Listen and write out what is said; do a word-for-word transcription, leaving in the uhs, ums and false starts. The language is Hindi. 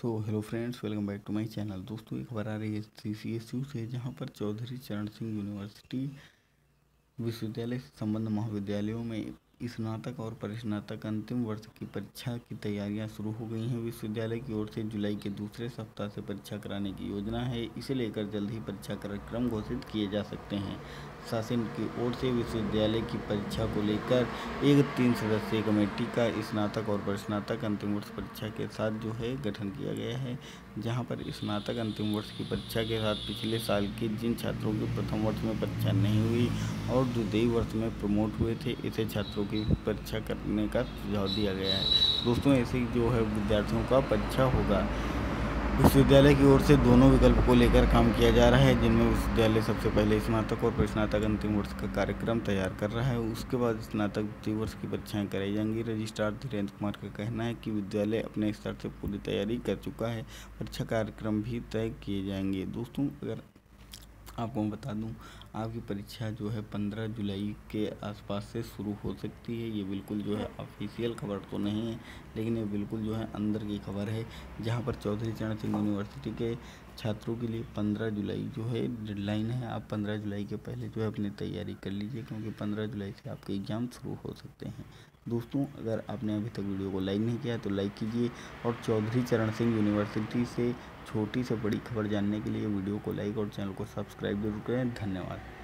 So hello friends, welcome back to my channel. दोस्तों, एक खबर आ रही है सी सी एस यू से, जहां पर चौधरी चरण सिंह यूनिवर्सिटी विश्वविद्यालय से संबद्ध महाविद्यालयों में स्नातक और परिस्नातक अंतिम वर्ष की परीक्षा की तैयारियां शुरू हो गई हैं। विश्वविद्यालय की ओर से जुलाई के दूसरे सप्ताह से परीक्षा कराने की योजना है। इसे लेकर जल्द ही परीक्षा कार्यक्रम घोषित किए जा सकते हैं। शासन की ओर से विश्वविद्यालय की परीक्षा को लेकर एक तीन सदस्यीय कमेटी का स्नातक और परिस्नातक अंतिम वर्ष परीक्षा के साथ जो है गठन किया गया है, जहां पर स्नातक अंतिम वर्ष की परीक्षा के साथ पिछले साल के जिन छात्रों की प्रथम वर्ष में परीक्षा नहीं हुई और द्वितीय वर्ष में प्रमोट हुए थे, ऐसे छात्रों की परीक्षा करने का सुझाव दिया गया है। दोस्तों, ऐसे जो है विद्यार्थियों का परीक्षा होगा। विश्वविद्यालय की ओर से दोनों विकल्प को लेकर काम किया जा रहा है, जिनमें विश्वविद्यालय सबसे पहले स्नातक और परिस्नातक अंतिम वर्ष का कार्यक्रम तैयार कर रहा है। उसके बाद स्नातक द्वितीय वर्ष की परीक्षाएं कराई जाएंगी। रजिस्ट्रार धीरेन्द्र कुमार का कहना है कि विद्यालय अपने स्तर से पूरी तैयारी कर चुका है। परीक्षा कार्यक्रम भी तय किए जाएंगे। दोस्तों, अगर आपको मैं बता दूं, आपकी परीक्षा जो है पंद्रह जुलाई के आसपास से शुरू हो सकती है। ये बिल्कुल जो है ऑफिशियल खबर तो नहीं है, लेकिन ये बिल्कुल जो है अंदर की खबर है, जहां पर चौधरी चरण सिंह यूनिवर्सिटी के छात्रों के लिए पंद्रह जुलाई जो है डेडलाइन है। आप पंद्रह जुलाई के पहले जो है अपनी तैयारी कर लीजिए, क्योंकि पंद्रह जुलाई से आपके एग्ज़ाम शुरू हो सकते हैं। दोस्तों, अगर आपने अभी तक वीडियो को लाइक नहीं किया तो लाइक कीजिए, और चौधरी चरण सिंह यूनिवर्सिटी से छोटी से बड़ी खबर जानने के लिए वीडियो को लाइक और चैनल को सब्सक्राइब जरूर करें। धन्यवाद।